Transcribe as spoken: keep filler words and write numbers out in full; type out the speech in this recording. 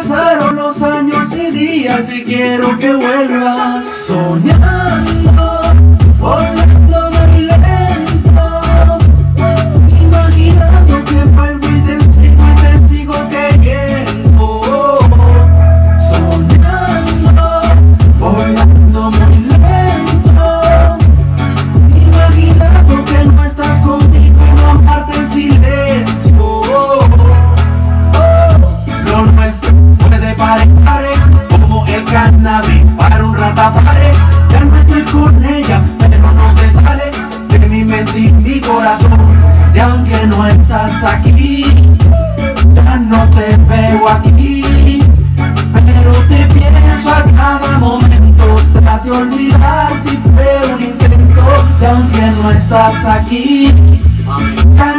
pasaron los años y días y quiero que vuelvas. Soñando, volando muy lento, imaginando que vuelvo y te sigo y te sigo queriendo. Soñando, volando muy lento, imaginando que no estás conmigo y no amarte en silencio. Lo nuestro puede parecer como el cannabis para un ratapare. Ya no estoy con ella, pero no se sale de mi mente y mi corazón. Y aunque no estás aquí, ya no te veo aquí, pero te pienso a cada momento. Trate de olvidar si fue un intento. Y aunque no estás aquí, ya